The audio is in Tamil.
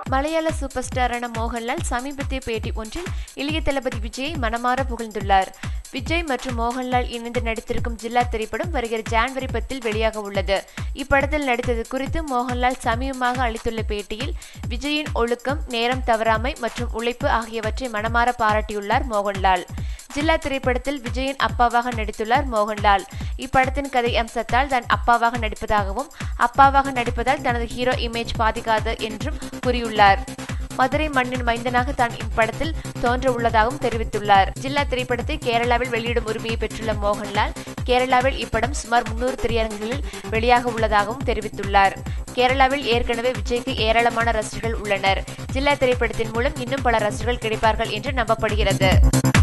மலையாள சூப்பர் ஸ்டாரான மோகன்லால் சமீபத்திய பேட்டி ஒன்றில் இளைய தளபதி விஜயை மனமாற புகழ்ந்துள்ளார். விஜய் மற்றும் மோகன்லால் இணைந்து நடித்திருக்கும் ஜில்லா திரைப்படம் வருகிற ஜனவரி 10 வெளியாக உள்ளது. இப்படத்தில் நடித்தது குறித்து மோகன்லால் சமீபமாக அளித்துள்ள பேட்டியில் விஜயின் ஒழுக்கம், நேரம் தவறாமை மற்றும் உழைப்பு ஆகியவற்றை மனமாற பாராட்டியுள்ளார் மோகன்லால். ஜில்லா திரைப்படத்தில் விஜயின் அப்பாவாக நடித்துள்ளார் மோகன்லால். இப்படத்தின் கதை அம்சத்தால் தான் அப்பாவாக நடிப்பதாகவும், அப்பாவாக நடிப்பதால் தனது ஹீரோ இமேஜ் பாதிக்காது என்றும் கூறியுள்ளார். மதுரை மண்ணின் மைந்தனாக தான் இப்படத்தில் தோன்ற உள்ளதாகவும் தெரிவித்துள்ளார். ஜில்லா திரைப்படத்தை கேரளாவில் வெளியிடும் உரிமையை பெற்றுள்ள மோகன்லால், கேரளாவில் இப்படம் சுமார் 300 திரையரங்குகளில் வெளியாக உள்ளதாகவும் தெரிவித்துள்ளார். கேரளாவில் ஏற்கனவே விஜய்க்கு ஏராளமான ரசிகர்கள் உள்ளனர். ஜில்லா திரைப்படத்தின் மூலம் இன்னும் பல ரசிகர்கள் கிடைப்பார்கள் என்று நம்பப்படுகிறது.